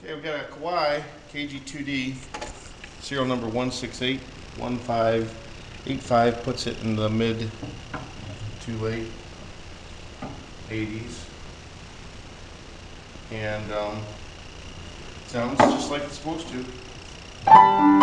Okay, we've got a Kawai KG2D, serial number 1681585, puts it in the mid to late 80s. And sounds just like it's supposed to.